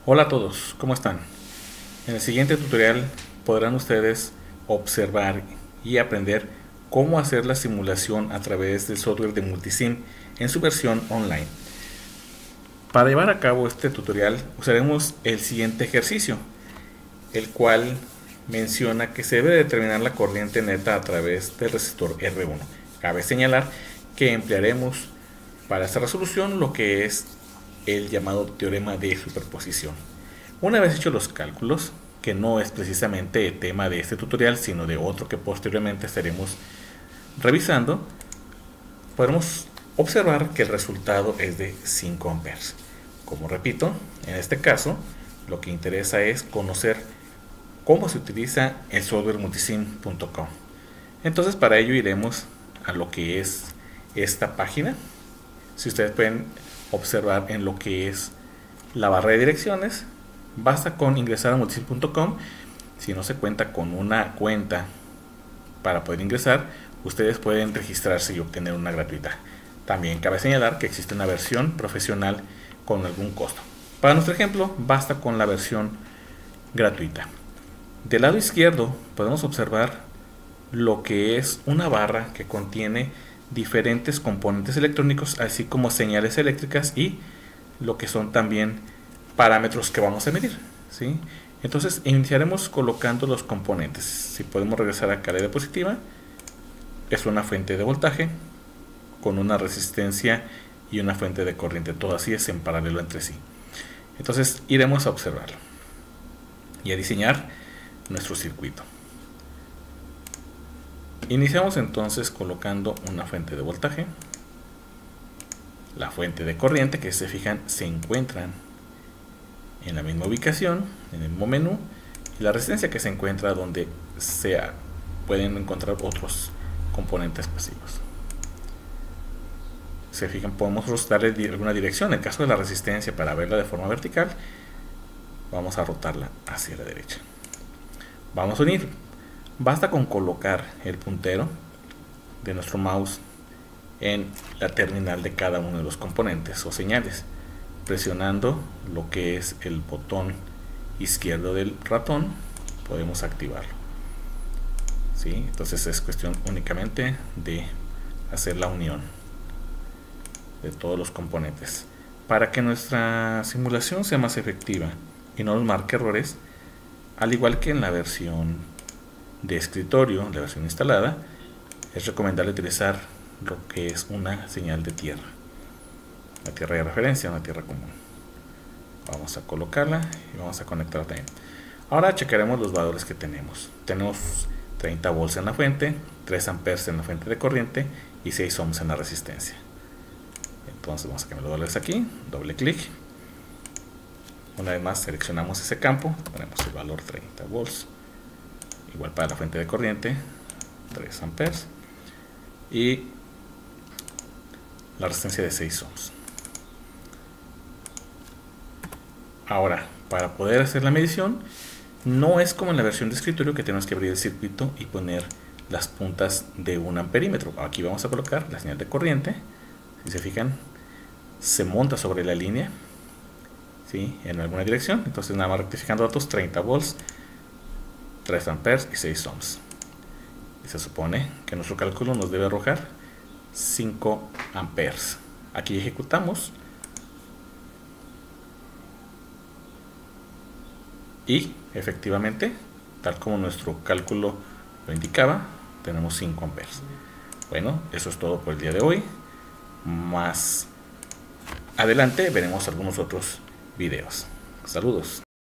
Hola a todos, ¿cómo están? En el siguiente tutorial podrán ustedes observar y aprender cómo hacer la simulación a través del software de Multisim en su versión online. Para llevar a cabo este tutorial usaremos el siguiente ejercicio, el cual menciona que se debe determinar la corriente neta a través del resistor R1. Cabe señalar que emplearemos para esta resolución lo que es el llamado teorema de superposición. Una vez hechos los cálculos, que no es precisamente el tema de este tutorial, sino de otro que posteriormente estaremos revisando, podemos observar que el resultado es de 5 amperes. Como repito, en este caso, lo que interesa es conocer cómo se utiliza el software multisim.com. Entonces, para ello iremos a lo que es esta página. Si ustedes pueden observar en lo que es la barra de direcciones, basta con ingresar a multisim.com. Si no se cuenta con una cuenta para poder ingresar, ustedes pueden registrarse y obtener una gratuita. También cabe señalar que existe una versión profesional con algún costo. Para nuestro ejemplo, basta con la versión gratuita. Del lado izquierdo podemos observar lo que es una barra que contiene diferentes componentes electrónicos, así como señales eléctricas y lo que son también parámetros que vamos a medir, ¿sí? Entonces iniciaremos colocando los componentes. Si podemos regresar acá a la diapositiva, es una fuente de voltaje con una resistencia y una fuente de corriente, todo así es en paralelo entre sí. Entonces iremos a observarlo y a diseñar nuestro circuito. Iniciamos entonces colocando una fuente de voltaje, la fuente de corriente, que se fijan se encuentran en la misma ubicación, en el mismo menú, y la resistencia que se encuentra donde sea pueden encontrar otros componentes pasivos. Se fijan, podemos darle alguna dirección. En el caso de la resistencia, para verla de forma vertical, vamos a rotarla hacia la derecha. Vamos a unir. Basta con colocar el puntero de nuestro mouse en la terminal de cada uno de los componentes o señales, presionando lo que es el botón izquierdo del ratón podemos activarlo, ¿sí? Entonces es cuestión únicamente de hacer la unión de todos los componentes para que nuestra simulación sea más efectiva y no nos marque errores. Al igual que en la versión de escritorio, la versión instalada, es recomendable utilizar lo que es una señal de tierra, la tierra de referencia, una tierra común. Vamos a colocarla y vamos a conectarla también. Ahora checaremos los valores que tenemos. Tenemos 30 volts en la fuente, 3 amperes en la fuente de corriente y 6 ohms en la resistencia. Entonces vamos a cambiar los valores aquí, doble clic. Una vez más seleccionamos ese campo, ponemos el valor 30 volts, igual para la fuente de corriente, 3 amperes y la resistencia de 6 ohms. Ahora, para poder hacer la medición, no es como en la versión de escritorio que tenemos que abrir el circuito y poner las puntas de un amperímetro. Aquí vamos a colocar la señal de corriente. Si se fijan, se monta sobre la línea, ¿sí?, en alguna dirección. Entonces nada más rectificando datos, 30 volts, 3 amperes y 6 ohms. Y se supone que nuestro cálculo nos debe arrojar 5 amperes. Aquí ejecutamos y efectivamente, tal como nuestro cálculo lo indicaba, tenemos 5 amperes. Bueno, eso es todo por el día de hoy. Más adelante veremos algunos otros videos. Saludos.